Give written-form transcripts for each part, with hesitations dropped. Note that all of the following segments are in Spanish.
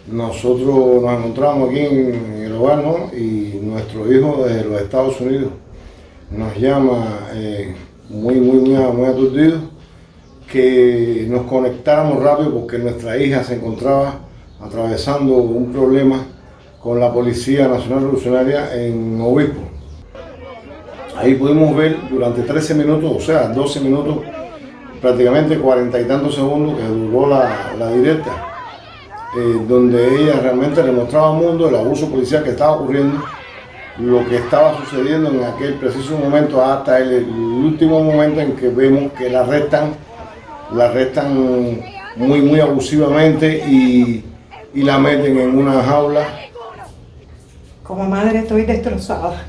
Nosotros nos encontramos aquí en el hogar, ¿no? Y nuestro hijo de los Estados Unidos nos llama muy aturdido que nos conectáramos rápido porque nuestra hija se encontraba atravesando un problema con la Policía Nacional Revolucionaria en Obispo. Ahí pudimos ver durante 13 minutos, o sea, 12 minutos, prácticamente 40 y tantos segundos que duró la directa, donde ella realmente le mostraba al mundo el abuso policial que estaba ocurriendo, lo que estaba sucediendo en aquel preciso momento hasta el último momento en que vemos que la arrestan muy abusivamente y la meten en una jaula. Como madre estoy destrozada.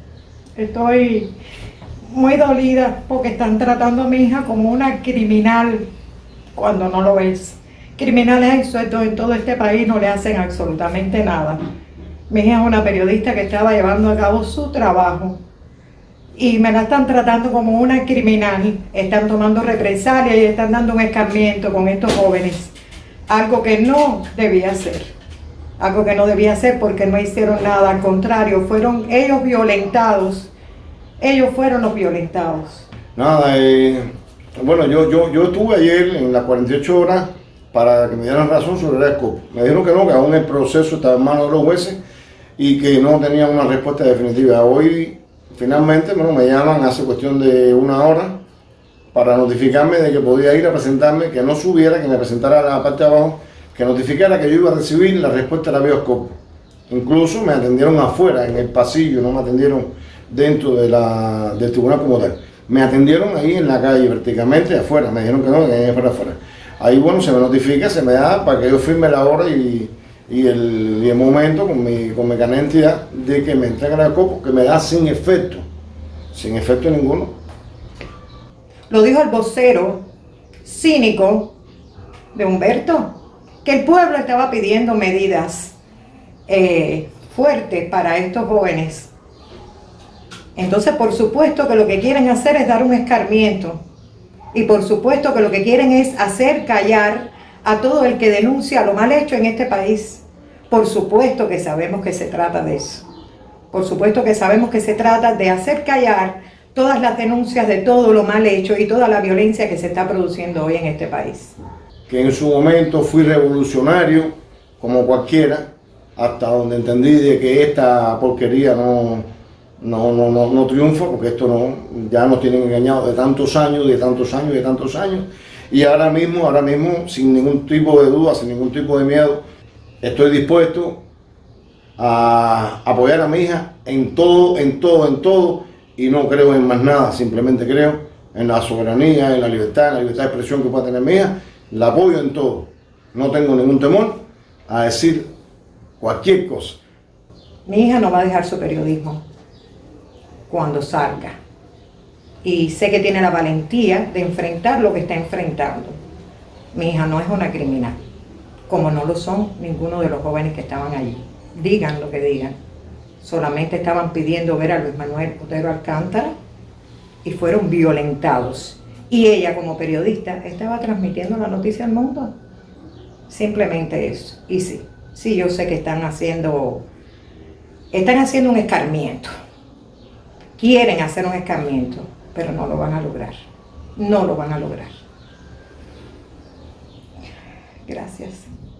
Estoy muy dolida porque están tratando a mi hija como una criminal cuando no lo es. Criminales en todo este país no le hacen absolutamente nada. Mi hija es una periodista que estaba llevando a cabo su trabajo y me la están tratando como una criminal. Están tomando represalias y están dando un escarmiento con estos jóvenes. Algo que no debía ser. Algo que no debía ser porque no hicieron nada. Al contrario, fueron ellos violentados. Ellos fueron los violentados. Nada, bueno, yo estuve ayer en las 48 horas para que me dieran razón sobre el ESCOP. Me dijeron que no, que aún el proceso estaba en manos de los jueces y que no tenían una respuesta definitiva. Hoy, finalmente, bueno, me llaman hace cuestión de una hora para notificarme de que podía ir a presentarme, que no subiera, que me presentara a la parte de abajo, que notificara que yo iba a recibir la respuesta de la bioscopio. Incluso me atendieron afuera, en el pasillo, no me atendieron dentro del tribunal como tal. Me atendieron ahí en la calle, prácticamente afuera, me dijeron que no, que fuera afuera. Ahí, bueno, se me notifica, se me da para que yo firme la hora y el momento con mi carnet de identidad de que me entreguen el copo, que me da sin efecto ninguno. Lo dijo el vocero cínico de Humberto, que el pueblo estaba pidiendo medidas fuertes para estos jóvenes. Entonces, por supuesto que lo que quieren hacer es dar un escarmiento. Y por supuesto que lo que quieren es hacer callar a todo el que denuncia lo mal hecho en este país. Por supuesto que sabemos que se trata de eso. Por supuesto que sabemos que se trata de hacer callar todas las denuncias de todo lo mal hecho y toda la violencia que se está produciendo hoy en este país. Que en su momento fui revolucionario, como cualquiera, hasta donde entendí de que esta porquería no triunfa, porque esto ya nos tienen engañados de tantos años, y ahora mismo, sin ningún tipo de duda, sin ningún tipo de miedo, estoy dispuesto a apoyar a mi hija en todo, y no creo en más nada, simplemente creo en la soberanía, en la libertad de expresión que pueda tener mi hija, la apoyo en todo, no tengo ningún temor a decir cualquier cosa. Mi hija no va a dejar su periodismo cuando salga, y sé que tiene la valentía de enfrentar lo que está enfrentando. Mi hija no es una criminal, como no lo son ninguno de los jóvenes que estaban allí. Digan lo que digan, solamente estaban pidiendo ver a Luis Manuel Otero Alcántara y fueron violentados, y ella como periodista estaba transmitiendo la noticia al mundo. Simplemente eso. Y sí, yo sé que están haciendo un escarmiento. Quieren hacer un escarmiento, pero no lo van a lograr. No lo van a lograr. Gracias.